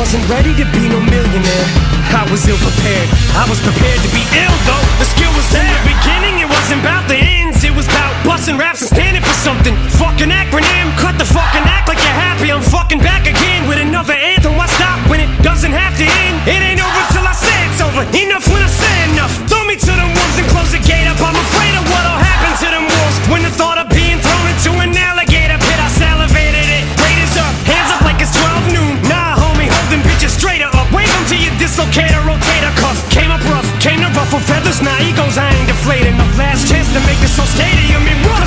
wasn't ready to be no millionaire. I was ill prepared, I was prepared to be ill though. The skill was there. In the beginning it wasn't about the ends, it was about busting raps and standing for something. Fucking acronym, cut the fucking act like you're happy. I'm fucking back again with another anthem. Why stop when it doesn't have to end? It ain't over till I say it's over. Enough when I say enough. Throw me to the wolves and close the gate up. I'm afraid of what'll happen to them wolves when the thought of being thrown into an alligator pit. I salivated it. Raiders up, hands up like it's 12 noon. Nah, homie, hold them bitches straighter up. Wave them to your dislocator, rotator cuff. Came up rough, came to ruffle feathers. Nah, egos, I ain't deflated. My last chance to make this whole stadium in rough.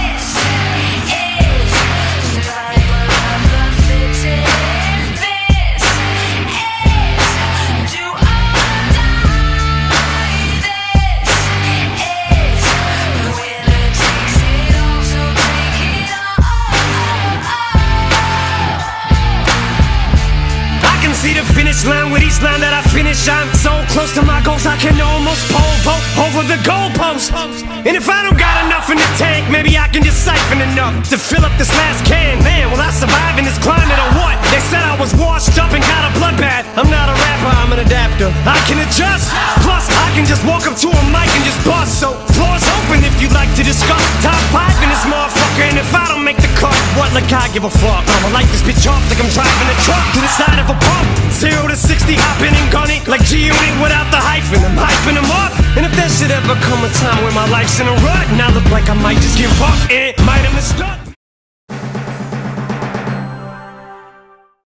See the finish line with each line that I finish. I'm so close to my goals I can almost pole vault over the goalpost. And if I don't got enough in the tank, maybe I can just siphon enough to fill up this last can. Man, will I survive in this climate or what? They said I was washed up and got a bloodbath. I'm not a rapper, I'm an adapter. I can adjust, plus I can just walk up to a mic and just bust. So floor's open if you'd like to discuss. Top 5 in this motherfucker, and if I don't make the cut, what, like I give a fuck? I'ma light this bitch off like I'm driving a truck to the side of a pump. 0 to 60, hopping and gunning like G-Unit without the hyphen. I'm hyping them up. And if there should ever come a time where my life's in a rut and I look like I might just give up, it might have mistook.